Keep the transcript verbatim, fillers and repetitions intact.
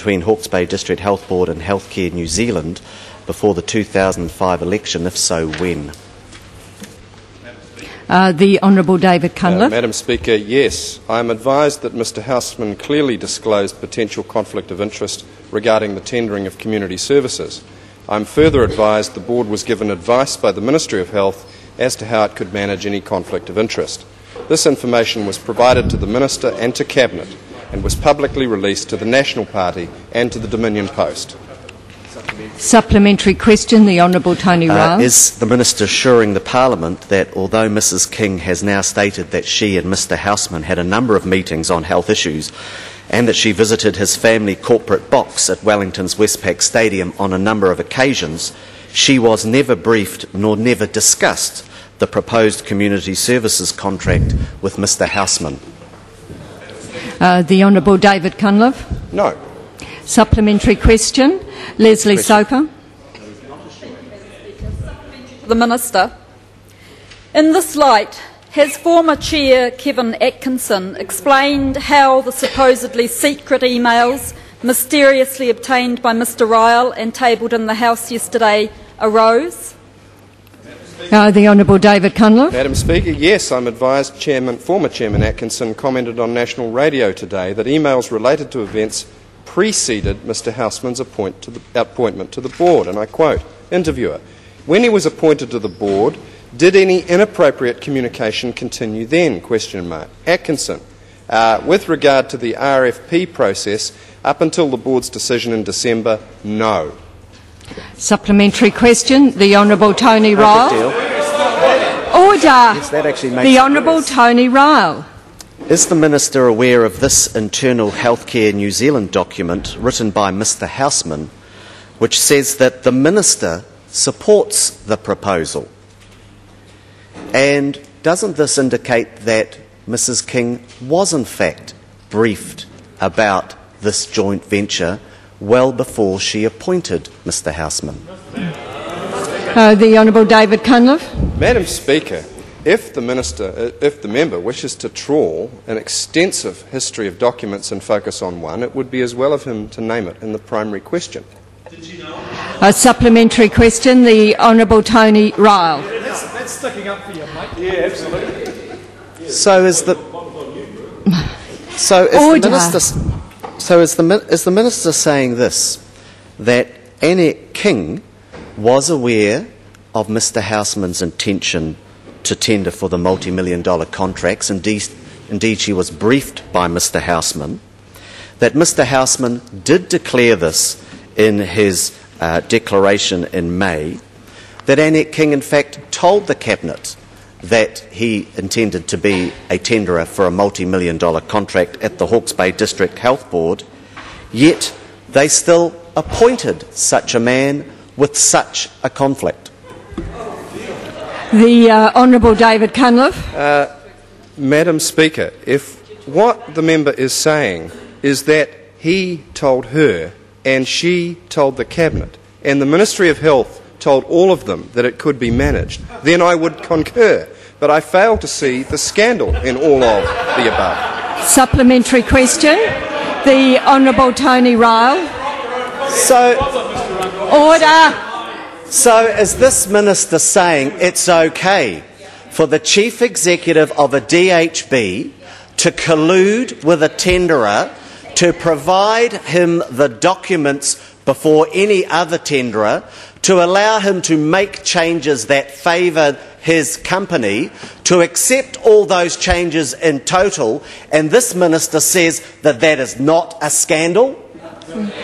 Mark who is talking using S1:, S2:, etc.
S1: between Hawkes Bay District Health Board and Healthcare New Zealand before the two thousand five election? If so, when?
S2: Uh, the Honourable David Cunliffe.
S3: Uh, Madam Speaker, yes. I am advised that Mr Houseman clearly disclosed potential conflict of interest regarding the tendering of community services. I am further advised the Board was given advice by the Ministry of Health as to how it could manage any conflict of interest. This information was provided to the Minister and to Cabinet and was publicly released to the National Party and to the Dominion Post.
S2: Supplementary question, the Honourable Tony Ryall.
S1: Uh, is the Minister assuring the Parliament that although Missus King has now stated that she and Mr Houseman had a number of meetings on health issues and that she visited his family corporate box at Wellington's Westpac Stadium on a number of occasions, she was never briefed nor never discussed the proposed community services contract with Mr Houseman?
S2: Uh, the Honourable David Cunliffe.
S3: No.
S2: Supplementary question, Leslie Soper.
S4: The Minister. In this light, has former Chair Kevin Atkinson explained how the supposedly secret emails mysteriously obtained by Mr Ryall and tabled in the House yesterday arose?
S2: Uh, the Honourable David Cunliffe.
S3: Madam Speaker, yes, I'm advised Chairman, former Chairman Atkinson commented on national radio today that emails related to events preceded Mr Houseman's appoint to the, appointment to the Board, and I quote, interviewer, when he was appointed to the Board, did any inappropriate communication continue then? Question mark. Atkinson, uh, with regard to the R F P process, up until the Board's decision in December, no.
S2: Supplementary question, the Honourable Tony Ryall. Order.
S1: Yes, that actually makes
S2: the Honourable Tony Ryall.
S1: Is the Minister aware of this internal Healthcare New Zealand document written by Mr Houseman, which says that the Minister supports the proposal? And doesn't this indicate that Missus King was in fact briefed about this joint venture well before she appointed Mr Houseman?
S2: Uh, the Honourable David Cunliffe.
S3: Madam Speaker, if the Minister, if the member wishes to trawl an extensive history of documents and focus on one, it would be as well of him to name it in the primary question.
S2: A supplementary question, the Honourable Tony Ryall.
S5: Yeah, that's, that's sticking up for you, mate. Yeah, absolutely.
S1: So is the so is
S2: Order.
S1: the Minister so is the is the Minister saying this, that Annette King was aware of Mr Houseman's intention to tender for the multi-million dollar contracts? Indeed, indeed, she was briefed by Mr Houseman, that Mr Houseman did declare this in his uh, declaration in May, that Annette King in fact told the Cabinet that he intended to be a tenderer for a multi-million dollar contract at the Hawkes Bay District Health Board, yet they still appointed such a man with such a conflict.
S2: The uh, Honourable David Cunliffe.
S3: Uh, Madam Speaker, if what the member is saying is that he told her and she told the Cabinet and the Ministry of Health told all of them that it could be managed, then I would concur. But I fail to see the scandal in all of the above.
S2: Supplementary question, the Honourable Tony Ryall.
S1: So,
S2: Order.
S1: so is this Minister saying it's okay for the Chief Executive of a D H B to collude with a tenderer to provide him the documents before any other tenderer, to allow him to make changes that favour his company, to accept all those changes in total, and this Minister says that that is not a scandal?